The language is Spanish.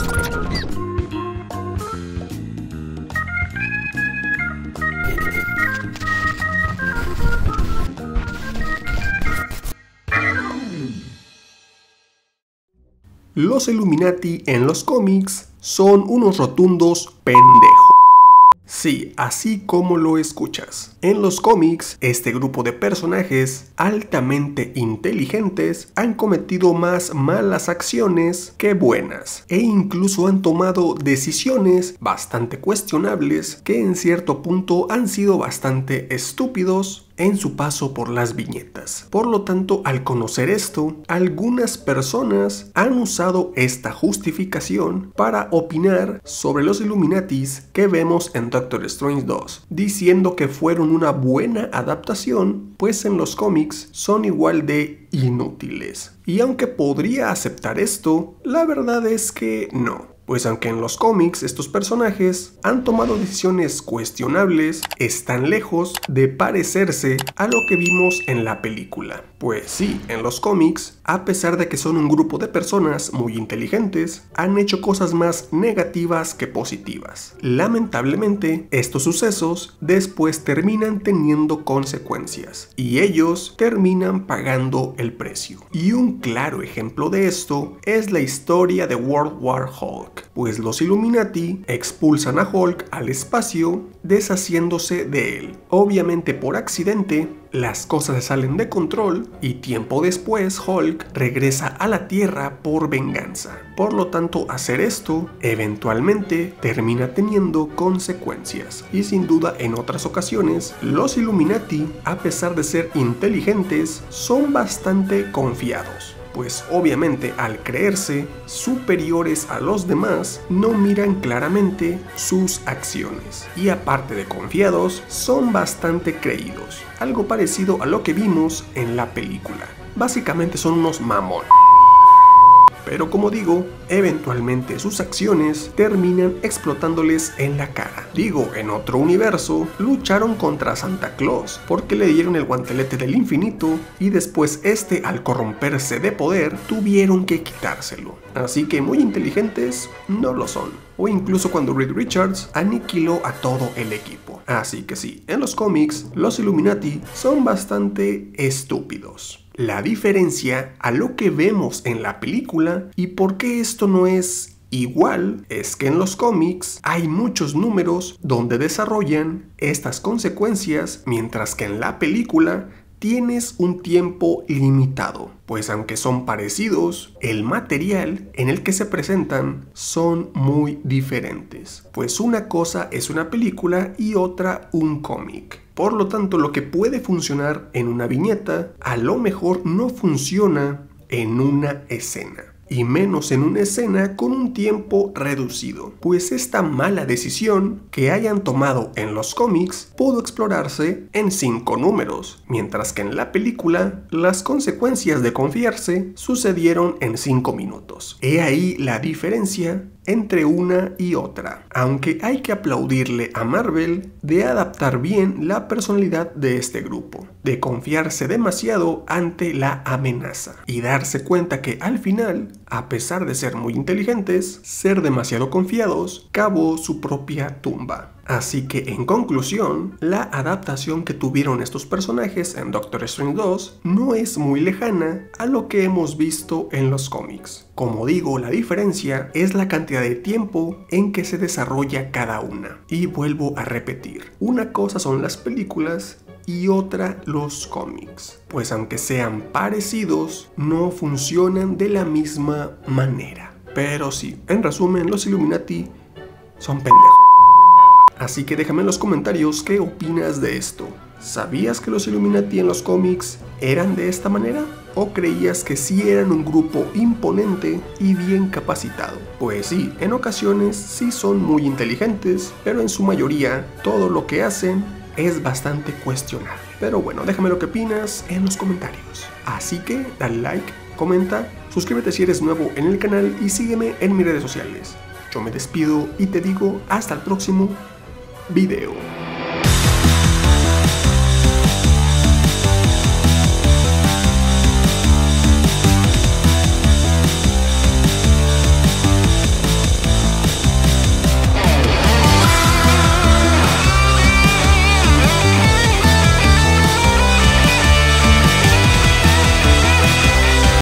Los Illuminati en los cómics son unos rotundos pendejos. Sí, así como lo escuchas. En los cómics, este grupo de personajes altamente inteligentes han cometido más malas acciones que buenas, e incluso han tomado decisiones bastante cuestionables que en cierto punto han sido bastante estúpidos en su paso por las viñetas. Por lo tanto, al conocer esto, algunas personas han usado esta justificación para opinar sobre los Illuminatis que vemos en Doctor Strange 2, diciendo que fueron una buena adaptación, pues en los cómics son igual de inútiles. Y aunque podría aceptar esto, la verdad es que no. Pues aunque en los cómics estos personajes han tomado decisiones cuestionables, están lejos de parecerse a lo que vimos en la película. Pues sí, en los cómics, a pesar de que son un grupo de personas muy inteligentes, han hecho cosas más negativas que positivas. Lamentablemente, estos sucesos después terminan teniendo consecuencias, y ellos terminan pagando el precio. Y un claro ejemplo de esto es la historia de World War Hulk. Pues los Illuminati expulsan a Hulk al espacio deshaciéndose de él. Obviamente por accidente, las cosas salen de control y tiempo después Hulk regresa a la Tierra por venganza. Por lo tanto, hacer esto eventualmente termina teniendo consecuencias. Y sin duda en otras ocasiones, los Illuminati, a pesar de ser inteligentes, son bastante confiados. Pues obviamente al creerse superiores a los demás, no miran claramente sus acciones. Y aparte de confiados, son bastante creídos. Algo parecido a lo que vimos en la película. Básicamente son unos mamones. Pero como digo, eventualmente sus acciones terminan explotándoles en la cara. Digo, en otro universo, lucharon contra Santa Claus porque le dieron el guantelete del infinito y después al corromperse de poder, tuvieron que quitárselo. Así que muy inteligentes no lo son. O incluso cuando Reed Richards aniquiló a todo el equipo. Así que sí, en los cómics, los Illuminati son bastante estúpidos. La diferencia a lo que vemos en la película y por qué esto no es igual es que en los cómics hay muchos números donde desarrollan estas consecuencias, mientras que en la película tienes un tiempo limitado, pues aunque son parecidos, el material en el que se presentan son muy diferentes, pues una cosa es una película y otra un cómic. Por lo tanto, lo que puede funcionar en una viñeta, a lo mejor no funciona en una escena. Y menos en una escena con un tiempo reducido, pues esta mala decisión que hayan tomado en los cómics pudo explorarse en 5 números, mientras que en la película las consecuencias de confiarse sucedieron en 5 minutos. He ahí la diferencia entre una y otra, aunque hay que aplaudirle a Marvel de adaptar bien la personalidad de este grupo, de confiarse demasiado ante la amenaza y darse cuenta que al final, a pesar de ser muy inteligentes, ser demasiado confiados cavó su propia tumba. Así que en conclusión, la adaptación que tuvieron estos personajes en Doctor Strange 2 no es muy lejana a lo que hemos visto en los cómics. Como digo, la diferencia es la cantidad de tiempo en que se desarrolla cada una. Y vuelvo a repetir, una cosa son las películas y otra los cómics, pues aunque sean parecidos, no funcionan de la misma manera. Pero sí, en resumen, los Illuminati son pendejos. Así que déjame en los comentarios qué opinas de esto. ¿Sabías que los Illuminati en los cómics eran de esta manera? ¿O creías que sí eran un grupo imponente y bien capacitado? Pues sí, en ocasiones sí son muy inteligentes, pero en su mayoría todo lo que hacen es bastante cuestionable. Pero bueno, déjame lo que opinas en los comentarios. Así que dale like, comenta, suscríbete si eres nuevo en el canal y sígueme en mis redes sociales. Yo me despido y te digo hasta el próximo video.